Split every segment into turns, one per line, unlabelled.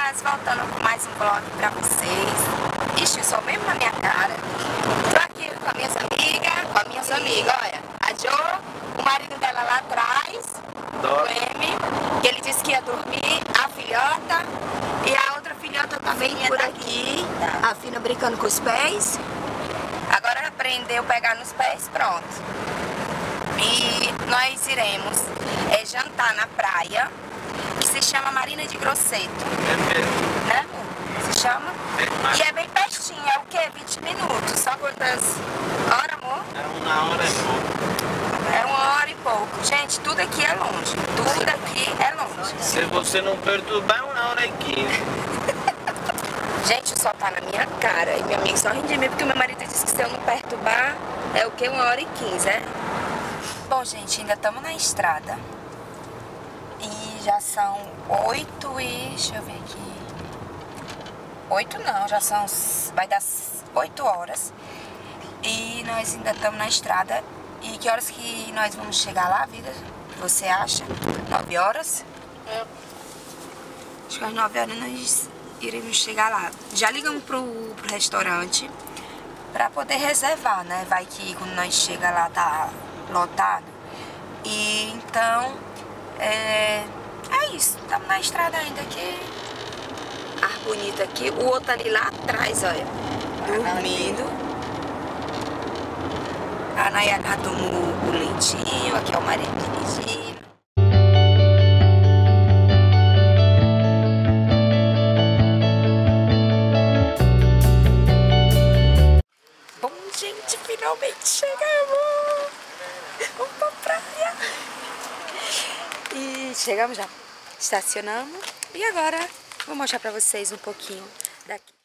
meninas, voltando com mais um vlog pra vocês. Ixi, o sol mesmo na minha cara. Tô aqui com as minhas amigas, olha. A Jo, o marido dela lá atrás, o M, que ele disse que ia dormir, a filhota e a outra filhota também por aqui. A Fina brincando com os pés. Agora aprendeu a pegar nos pés, pronto. E nós iremos jantar na praia, que se chama Marina de Grosseto. Né? Se chama? E é bem pertinho, é o quê? 20 minutos. Só quantas horas, amor?
É 1 hora e pouco.
É 1 hora e pouco. Gente, tudo aqui é longe. Tudo aqui é longe.
Se você não perturbar, é 1 hora e 15.
Gente, o sol tá na minha cara. E meu amigo só ri de mim porque meu marido disse que se eu não perturbar, é o quê? 1 hora e 15, é? Bom, gente, ainda estamos na estrada. E já são 8 e... deixa eu ver aqui. 8 não, já são... vai dar 8 horas. E nós ainda estamos na estrada. E que horas que nós vamos chegar lá, vida? Você acha? 9 horas? É. Acho que às 9 horas nós iremos chegar lá. Já ligamos pro restaurante pra poder reservar, né? Vai que quando nós chega lá tá lotado. E então é isso, estamos na estrada ainda aqui. Ar bonito aqui, o outro ali lá atrás, olha, dormindo. A Nayara tomou o leitinho, aqui é o marido dirigindo. Bom, gente, finalmente chegamos! Vamos pra praia! E chegamos já, estacionamos e agora vou mostrar pra vocês um pouquinho daqui.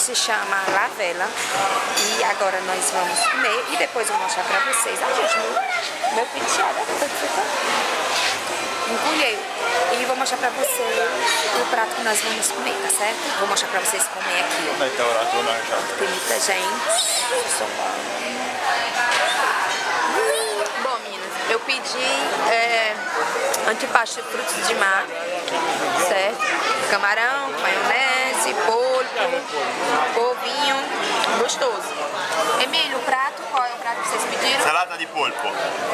se chama Lavela. E agora nós vamos comer e depois eu vou mostrar pra vocês. Ah, gente, meu penteado encolheu. E vou mostrar pra vocês o prato que nós vamos comer, tá certo? Vou mostrar pra vocês comer aqui, ó. Tem muita gente. Bom, meninas, eu pedi antipasto de frutos de mar, certo? Camarão, maionese, polpo, ovinho, gostoso. Emílio, o prato, qual é o prato que vocês pediram?
Salata di polpo.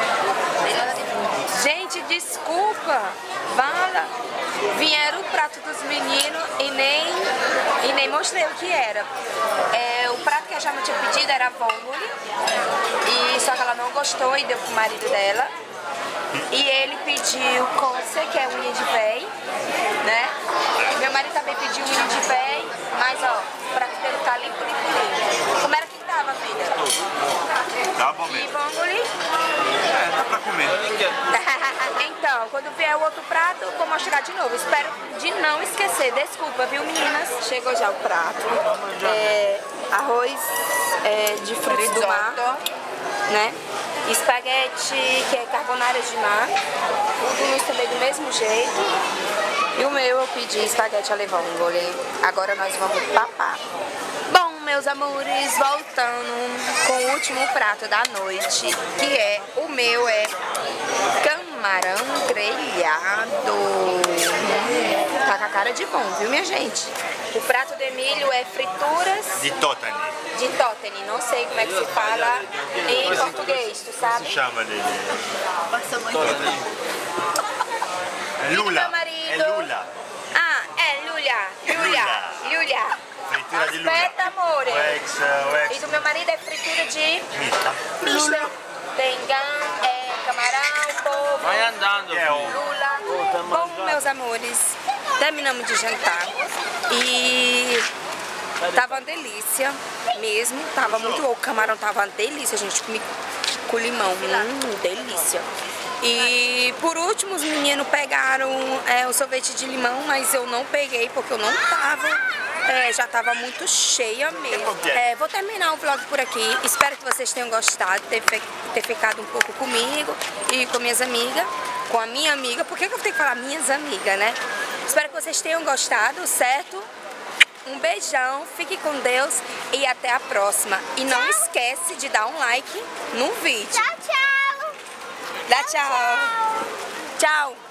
Gente, desculpa, fala. Vieram o prato dos meninos e nem mostrei o que era. O prato que a Jama tinha pedido era vongole, e só que ela não gostou e deu pro marido dela. E ele pediu conce, que é unha de véi, né? Meu marido também pediu unha de véi, mas ó, o prato dele tá limpo. Como era que tava, filha?
Tá bom
E
mesmo.
vongole?
Dá pra comer.
Então, quando vier o outro prato, vou mostrar de novo. Espero de não esquecer. Desculpa, viu, meninas? Chegou já o prato. Arroz de frutos do mar, né? Espaguete, que é carbonara de mar. O do Luiz também do mesmo jeito. E o meu eu pedi espaguete alle vongole. Agora nós vamos papar. Bom, meus amores, voltando com o último prato da noite, que o meu camarão grelhado. Tá com a cara de bom, viu, minha gente? O prato do Emílio é frituras
Di totani.
de totani. Não sei como é que se fala em português, tu
Si
sabe?
chiama di
E do
Lula.
meu marido?
È Lula.
Ah, Lula.
Fritura di Lula.
Aspetta, amore.
O
E do meu marido é fritura de
mista.
mista. Tem camarão, polvo,
Vai andando,
Che è un
filho.
lula. Bom, meus amores, terminamos de jantar e tava uma delícia mesmo. Tava muito bom. O camarão tava uma delícia, gente. Comi com limão. Delícia. E por último, os meninos pegaram o sorvete de limão, mas eu não peguei porque eu não tava. Já tava muito cheia mesmo. Vou terminar o vlog por aqui. Espero que vocês tenham gostado, ter ficado um pouco comigo e com minhas amigas. Com a minha amiga. Por que eu tenho que falar minhas amigas, né? Espero que vocês tenham gostado, certo? Um beijão, fique com Deus e até a próxima. E não esquece de dar um like no vídeo.
Tchau, tchau.
Dá tchau. Tchau.